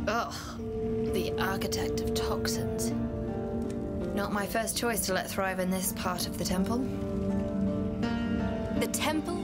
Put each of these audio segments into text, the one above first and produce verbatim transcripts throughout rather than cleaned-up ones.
Ugh, the architect of toxins. Not my first choice to let thrive in this part of the temple. The temple?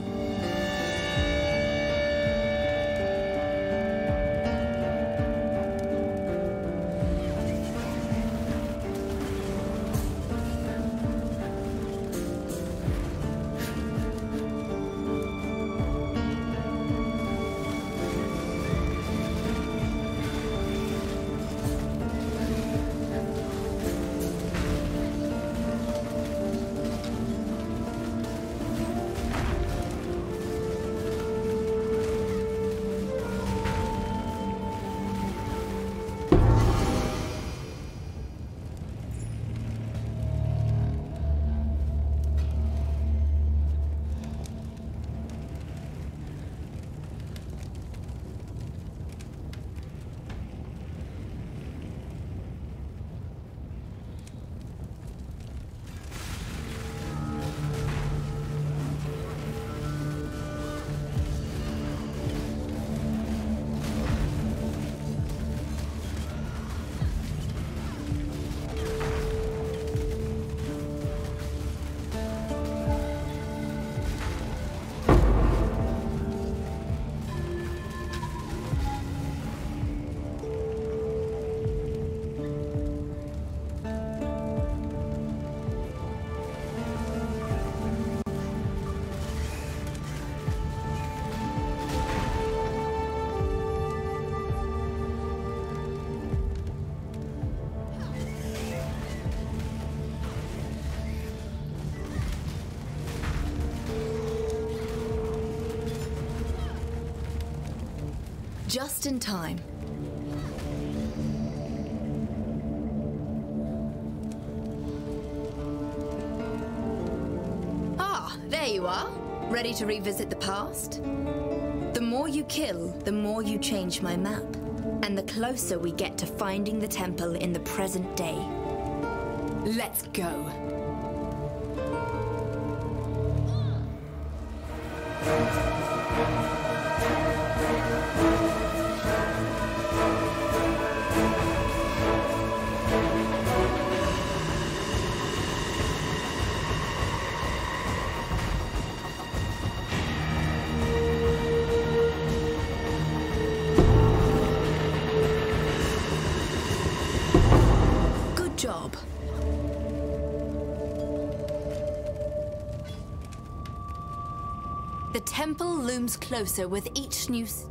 Just in time. Ah, there you are. Ready to revisit the past? The more you kill, the more you change my map. And the closer we get to finding the temple in the present day. Let's go. Job. The temple looms closer with each new... S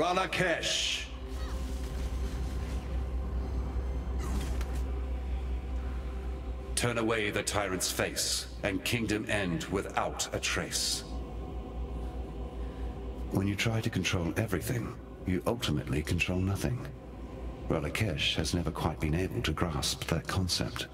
Ralakesh. Turn away the tyrant's face, and kingdom end without a trace. When you try to control everything, you ultimately control nothing. Ralakesh has never quite been able to grasp that concept.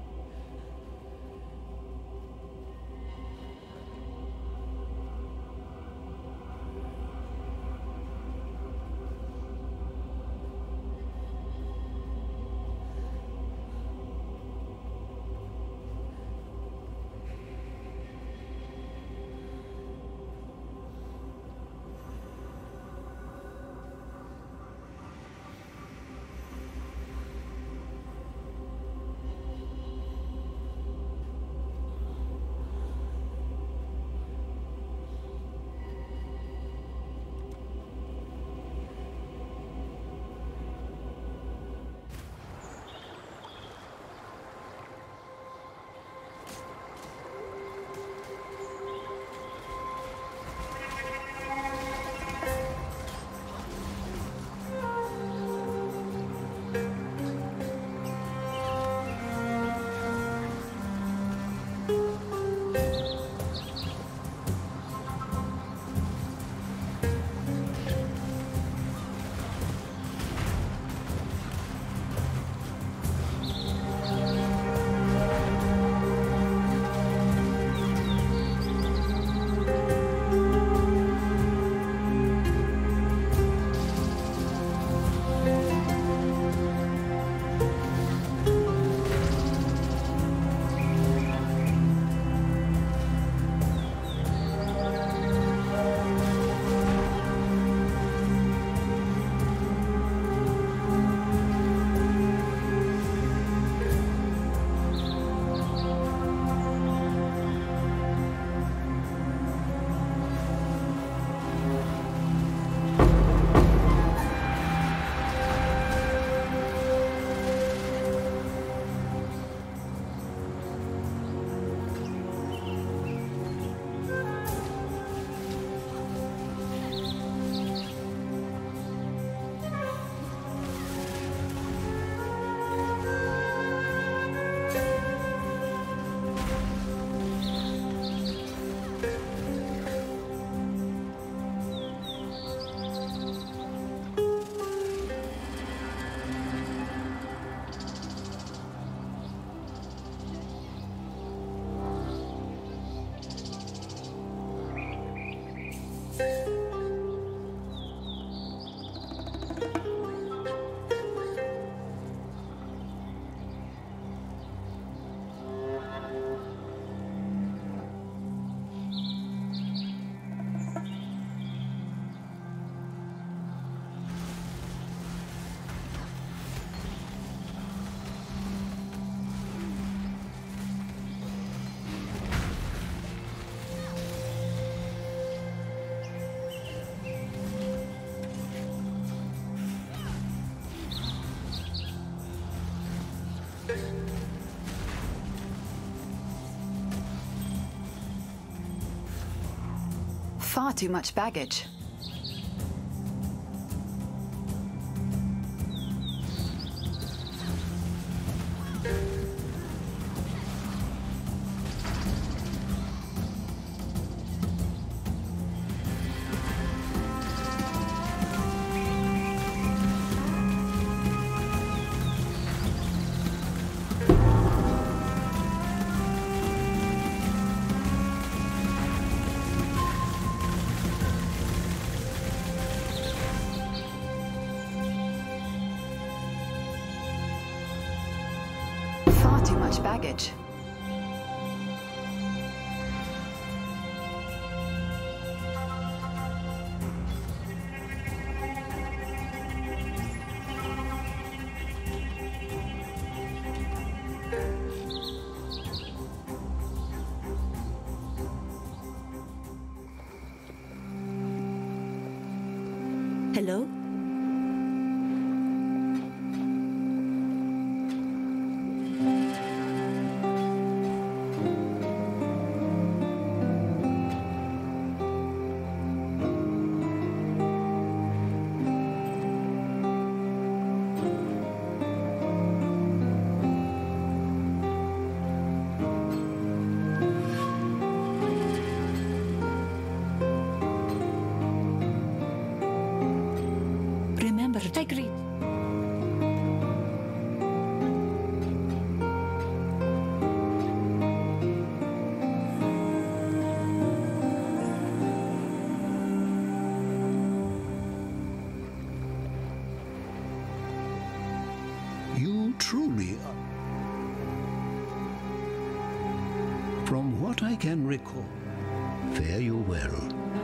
Far too much baggage. Too much baggage. Hello? YecchyBird. I agree. You truly are. From what I can recall, fare you well.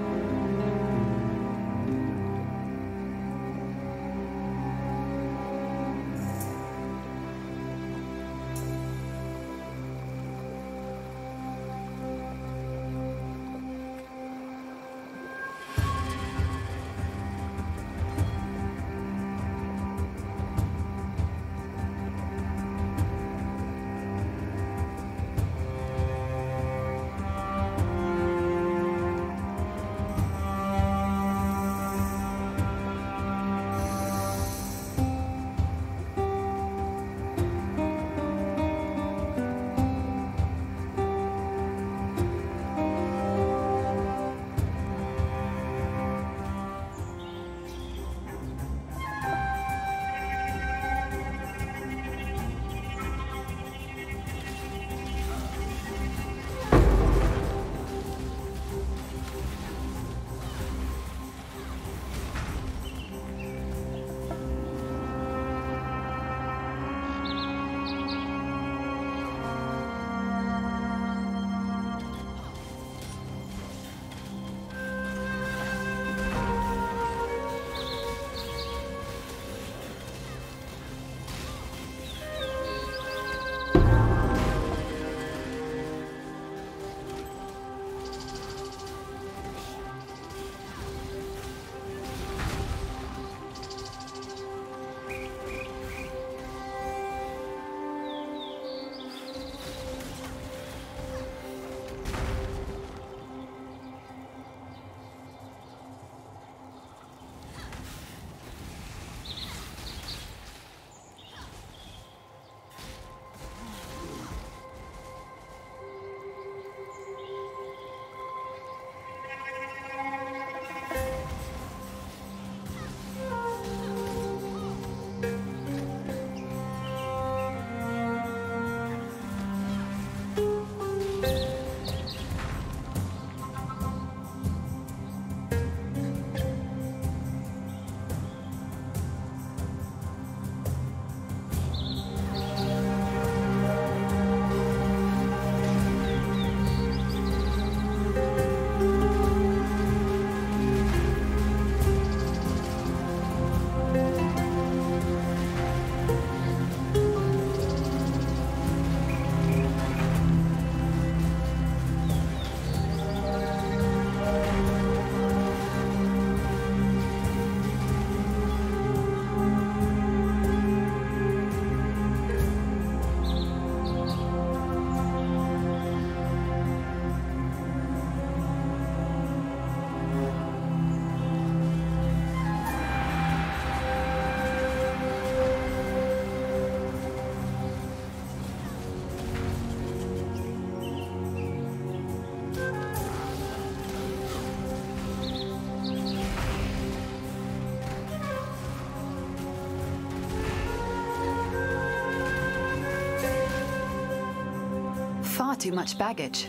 Far too much baggage.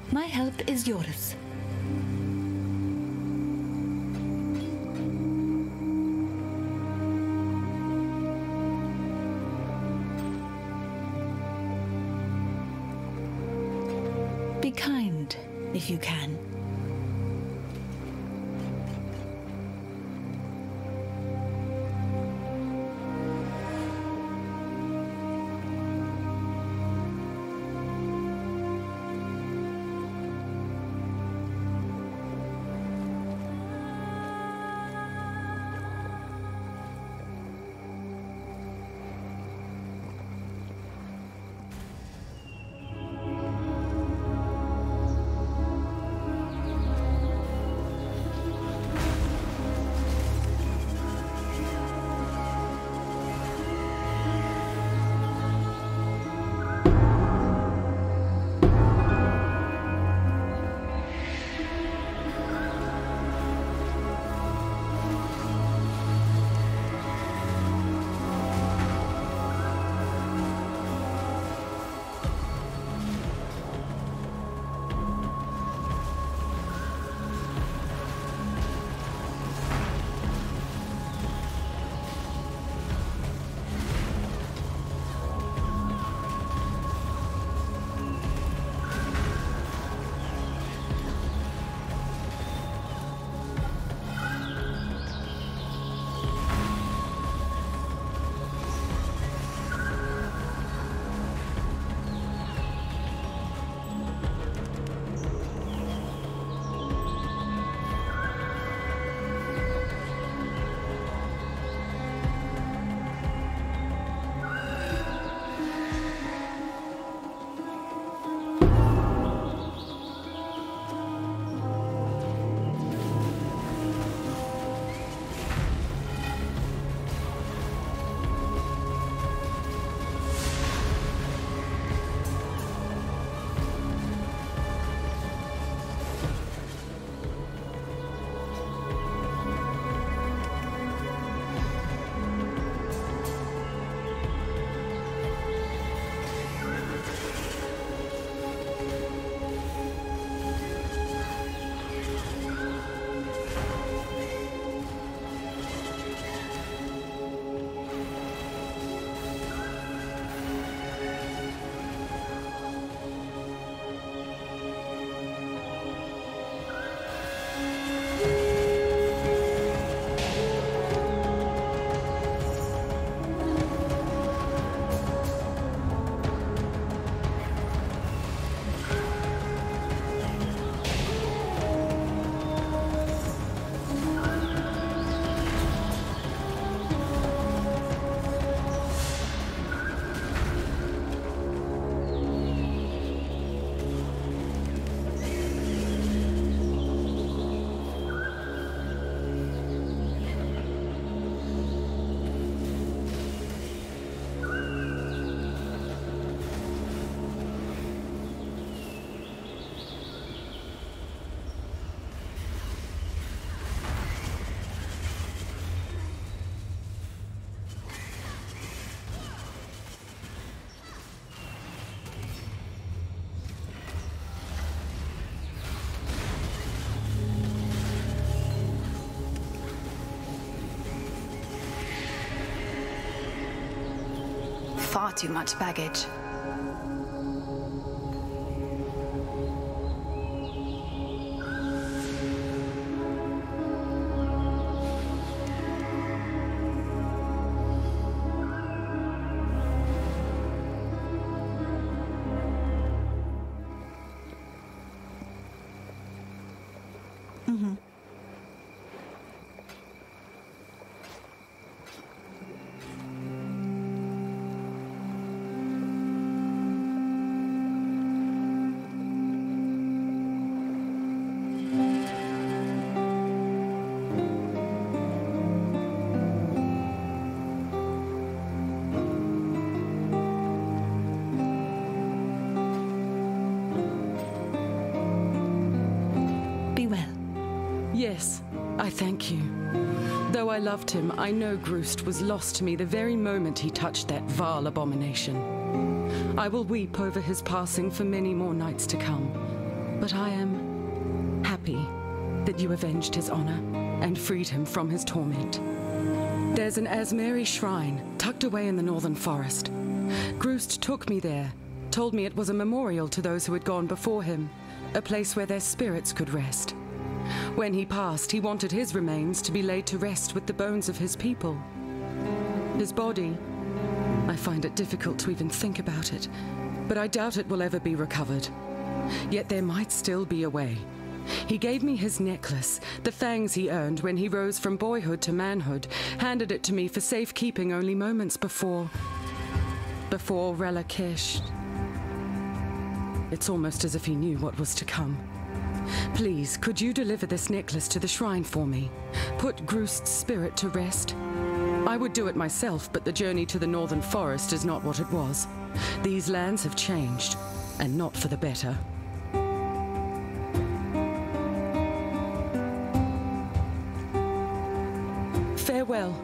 My help is yours. Be kind, if you can. Far too much baggage. Mm-hmm. Yes, I thank you. Though I loved him, I know Groost was lost to me the very moment he touched that vile abomination. I will weep over his passing for many more nights to come. But I am happy that you avenged his honor and freed him from his torment. There's an Asmeri shrine tucked away in the northern forest. Groost took me there, told me it was a memorial to those who had gone before him, a place where their spirits could rest. When he passed, he wanted his remains to be laid to rest with the bones of his people. His body, I find it difficult to even think about it, but I doubt it will ever be recovered. Yet there might still be a way. He gave me his necklace, the fangs he earned when he rose from boyhood to manhood, handed it to me for safekeeping only moments before... before Relakesh. It's almost as if he knew what was to come. Please, could you deliver this necklace to the shrine for me? Put Groost's spirit to rest? I would do it myself, but the journey to the northern forest is not what it was. These lands have changed, and not for the better. Farewell.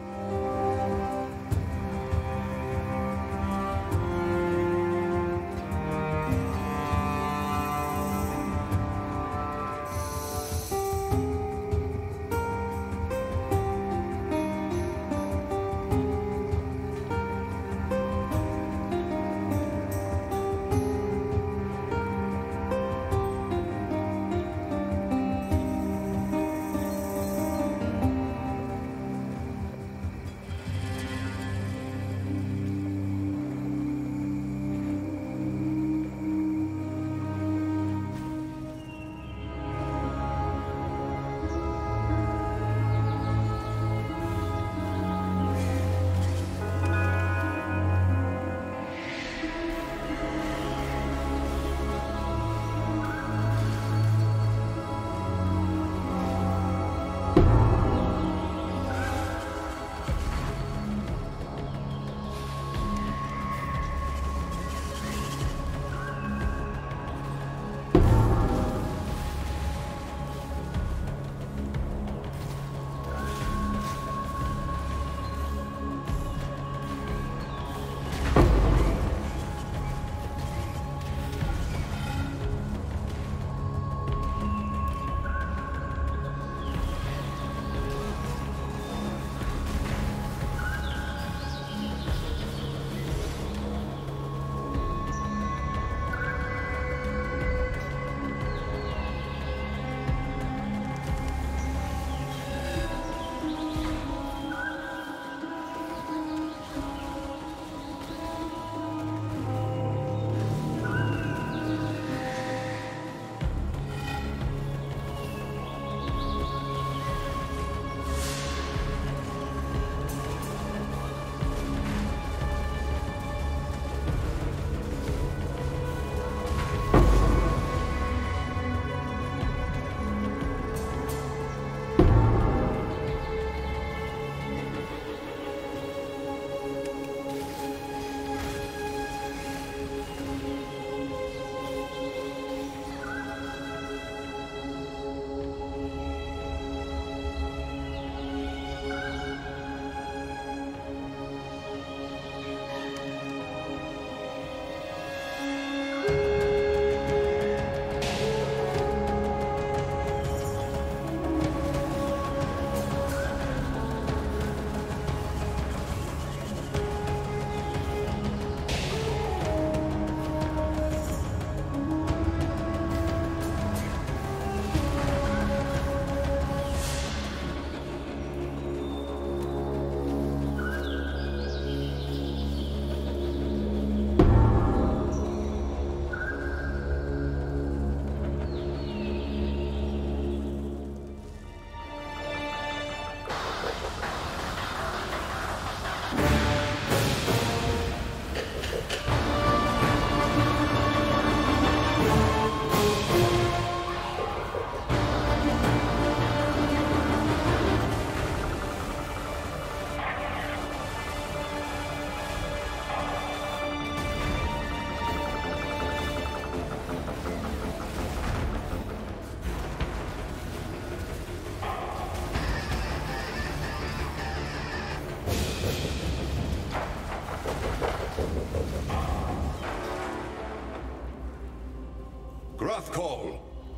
Call.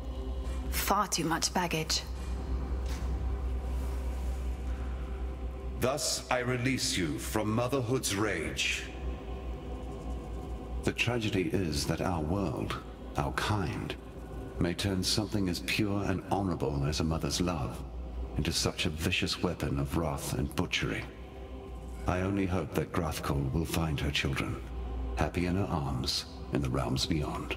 Far too much baggage. Thus I release you from motherhood's rage. The tragedy is that our world, our kind, may turn something as pure and honorable as a mother's love into such a vicious weapon of wrath and butchery. I only hope that Grathkul will find her children, happy in her arms in the realms beyond.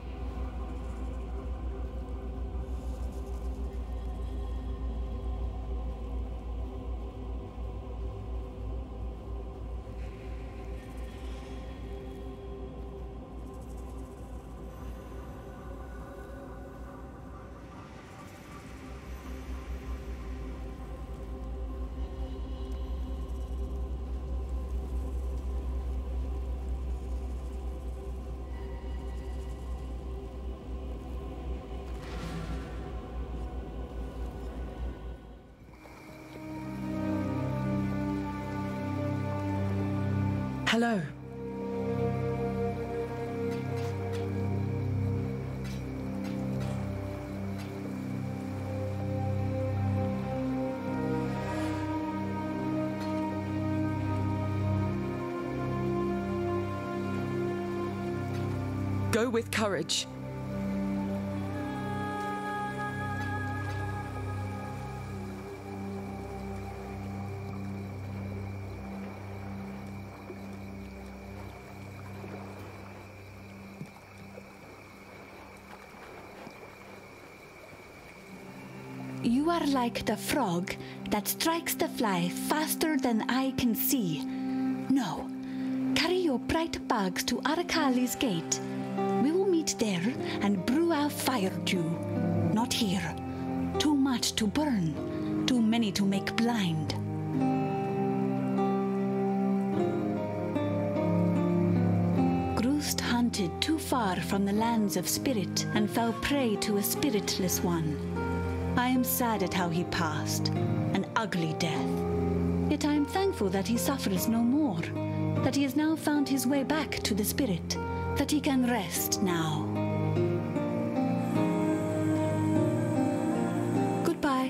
Hello. Go with courage. You are like the frog that strikes the fly faster than I can see. No. Carry your bright bags to Arakali's gate. We will meet there and brew our fire dew. Not here. Too much to burn. Too many to make blind. Groost hunted too far from the lands of spirit and fell prey to a spiritless one. I am sad at how he passed, an ugly death. Yet I am thankful that he suffers no more, that he has now found his way back to the spirit, that he can rest now. Goodbye.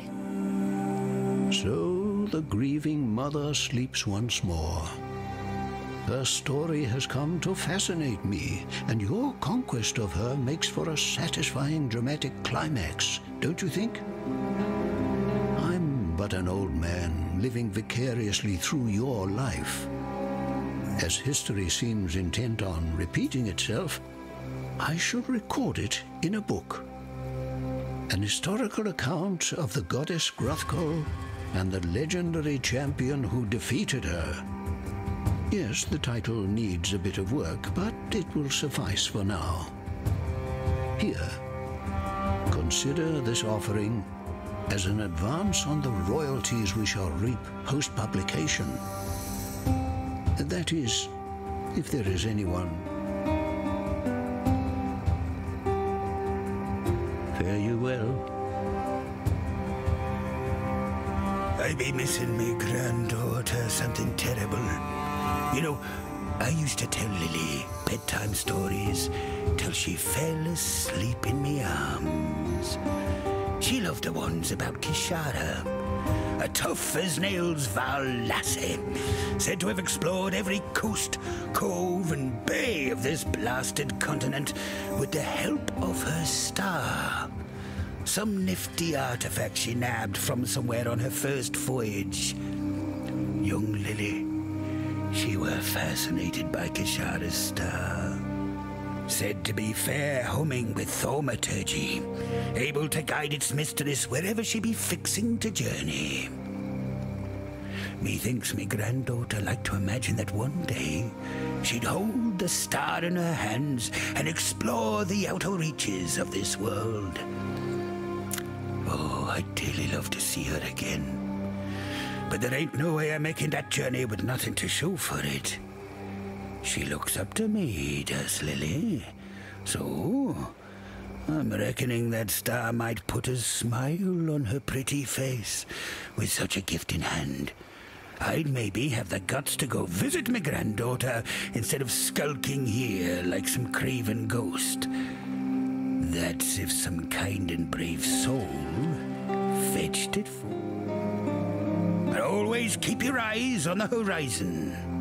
So the grieving mother sleeps once more. Her story has come to fascinate me, and your conquest of her makes for a satisfying dramatic climax, don't you think? I'm but an old man living vicariously through your life. As history seems intent on repeating itself, I should record it in a book. An historical account of the goddess Grathkul and the legendary champion who defeated her. Yes, the title needs a bit of work, but it will suffice for now. Here, consider this offering as an advance on the royalties we shall reap post-publication. That is, if there is anyone. Fare you well. I be missing me granddaughter something terrible. You know, I used to tell Lily bedtime stories till she fell asleep in me arms. She loved the ones about Kishara, a tough-as-nails Val lassie, said to have explored every coast, cove and bay of this blasted continent with the help of her star. Some nifty artifact she nabbed from somewhere on her first voyage. Young Lily, she were fascinated by Kishara's star. Said to be fair humming with thaumaturgy, able to guide its mistress wherever she be fixing to journey. Methinks me granddaughter liked to imagine that one day she'd hold the star in her hands and explore the outer reaches of this world. Oh, I'd dearly love to see her again. But there ain't no way of making that journey with nothing to show for it. She looks up to me, does Lily? So, I'm reckoning that star might put a smile on her pretty face. With such a gift in hand, I'd maybe have the guts to go visit my granddaughter instead of skulking here like some craven ghost. That's if some kind and brave soul fetched it for. But always keep your eyes on the horizon.